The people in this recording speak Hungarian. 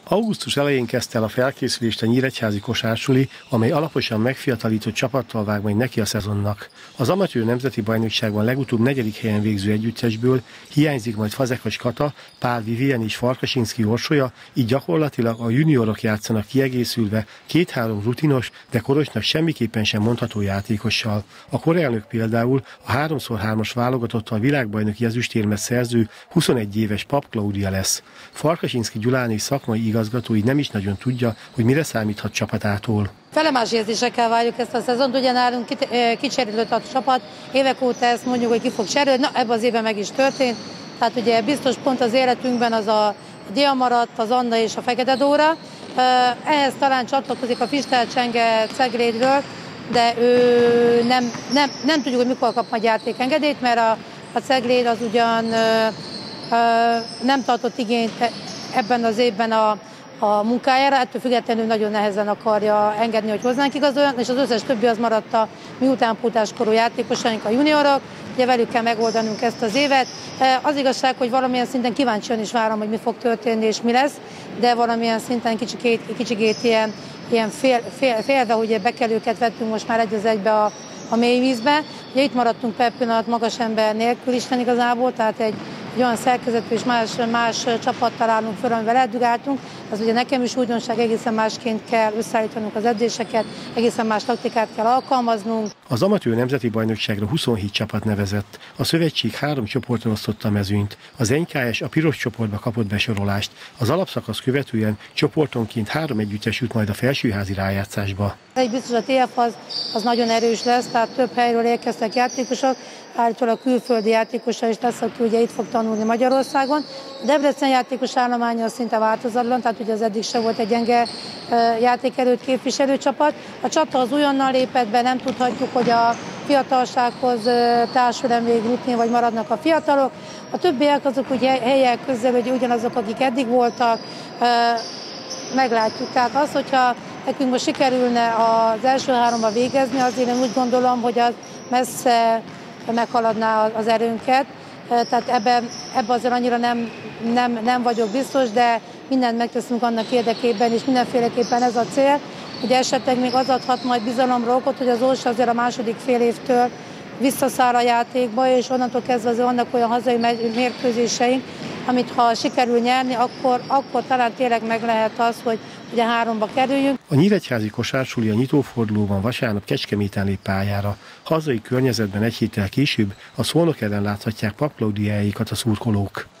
Augusztus elején kezdte el a felkészülést a nyíregyházi kosársuli, amely alaposan megfiatalított csapattal vág majd neki a szezonnak. Az amatőr nemzeti bajnokságban legutóbb 4. helyen végző együttesből hiányzik majd Fazekas Kata, Pál Vivien és Farkasinszky Orsolya, így gyakorlatilag a juniorok játszanak kiegészülve 2-3 rutinos, de Korosnak semmiképpen sem mondható játékossal. A korelnök például a 3x3-as válogatottal világbajnoki ezüstérmet szerző 21 éves Pap Klaudia lesz. Farkasinszky Gyuláné szakmai igazgató így nem is nagyon tudja, hogy mire számíthat csapatától. Felemás érzésekkel várjuk ezt a szezont, ugye nálunk kicserélődött a csapat, évek óta ezt mondjuk, hogy ki fog cserélni, na ebben az évben meg is történt, tehát ugye biztos pont az életünkben az a Dia maradt, az Anna és a Fekete Dóra, ehhez talán csatlakozik a Fistel Csenge Ceglédről, de ő nem tudjuk, hogy mikor kap majd játékengedélyt, mert a Cegléd az ugyan nem tartott igényt ebben az évben a munkájára, ettől függetlenül nagyon nehezen akarja engedni, hogy hozzánk igazoljon, és az összes többi az maradt a mi utánpótláskorú játékosaink, a juniorok, ugye velük kell megoldanunk ezt az évet. Az igazság, hogy valamilyen szinten kíváncsian is várom, hogy mi fog történni és mi lesz, de valamilyen szinten kicsikét ilyen félve, hogy bekelőket vettünk most már egy az egybe a mély vízbe. Ugye itt maradtunk per pillanat magas ember nélkül Isten igazából, tehát egy olyan szerkezetű és más csapattal állunk föl, amivel eldugáltunk. Az ugye nekem is újdonság, egészen másként kell összeállítanunk az edzéseket, egészen más taktikát kell alkalmaznunk. Az amatőr nemzeti bajnokságra 27 csapat nevezett. A szövetség 3 csoportra osztotta a mezőnyt. Az NKS a piros csoportba kapott besorolást. Az alapszakasz követően csoportonként 3 együttes jut majd a felsőházi rájátszásba. Egy biztos a TF az nagyon erős lesz, tehát több helyről érkeztek játékosok, állítólag külföldi játékosa is lesz, aki ugye itt fog tanulni Magyarországon. A Debrecen játékos állománya szinte változatlan, tehát ugye az eddig se volt egy gyenge játékerőt képviselő csapat. A csata az újonnan lépett be, nem tudhatjuk, hogy a fiatalsághoz társul-e még rutin, vagy maradnak a fiatalok. A többiek azok ugye helyek közel, hogy ugyanazok, akik eddig voltak, meglátjuk. Tehát az, hogyha nekünk most sikerülne az első 3-ba végezni, azért én úgy gondolom, hogy az messze meghaladná az erőnket. Tehát ebben azért annyira nem vagyok biztos, de mindent megteszünk annak érdekében, és mindenféleképpen ez a cél, hogy esetleg még az adhat majd bizalomra okot, hogy az Orsa azért a második fél évtől visszaszáll a játékba, és onnantól kezdve azért vannak olyan hazai mérkőzéseink, amit ha sikerül nyerni, akkor talán tényleg meg lehet az, hogy ugye 3-ba kerüljünk. A nyíregyházi kosársuli a nyitófordulóban vasárnap Kecskeméten lép pályára. Hazai környezetben egy héttel később a Szolnok ellen láthatják Pap Klaudiáékat a szurkolók.